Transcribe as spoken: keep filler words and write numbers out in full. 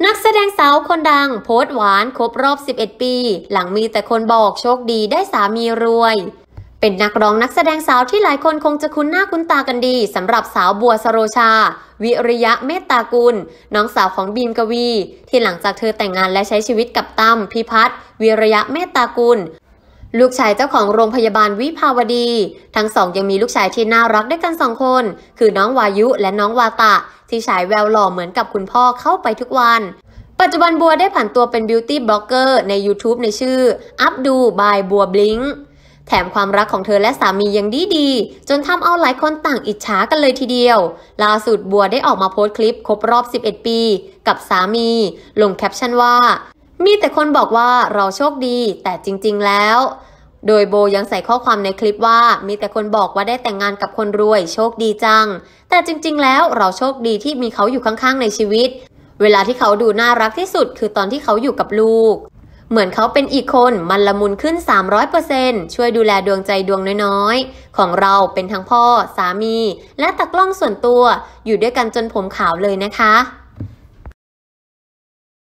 นักแสดงสาวคนดังโพสต์หวานครบรอบสิบเอ็ดปีหลังมีแต่คนบอกโชคดีได้สามีรวยเป็นนักร้องนักแสดงสาวที่หลายคนคงจะคุ้นหน้าคุ้นตากันดีสำหรับสาวบัวสโรชาวิริยะเมตตากุลน้องสาวของบีมกวีที่หลังจากเธอแต่งงานและใช้ชีวิตกับตั้มพิพัฒน์วิริยะเมตตากุลลูกชายเจ้าของโรงพยาบาลวิภาวดีทั้งสองยังมีลูกชายที่น่ารักด้วยกันสองคนคือน้องวายุและน้องวาตะที่ฉายแววหล่อเหมือนกับคุณพ่อเข้าไปทุกวันปัจจุบันบัวได้ผันตัวเป็นบิวตี้บล็อกเกอร์ใน ยูทูบ ในชื่ออัพดูบายบัวบลิงแถมความรักของเธอและสามียังดีดีจนทำเอาหลายคนต่างอิจฉากันเลยทีเดียวล่าสุดบัวได้ออกมาโพสต์คลิปครบรอบสิบเอ็ดปีกับสามีลงแคปชั่นว่ามีแต่คนบอกว่าเราโชคดีแต่จริงๆแล้วโดยโบยังใส่ข้อความในคลิปว่ามีแต่คนบอกว่าได้แต่งงานกับคนรวยโชคดีจังแต่จริงๆแล้วเราโชคดีที่มีเขาอยู่ข้างๆในชีวิตเวลาที่เขาดูน่ารักที่สุดคือตอนที่เขาอยู่กับลูกเหมือนเขาเป็นอีกคนมันละมุนขึ้น สามร้อยเปอร์เซ็นต์ ช่วยดูแลดวงใจดวงน้อยๆของเราเป็นทั้งพ่อสามีและตากล้องส่วนตัวอยู่ด้วยกันจนผมขาวเลยนะคะ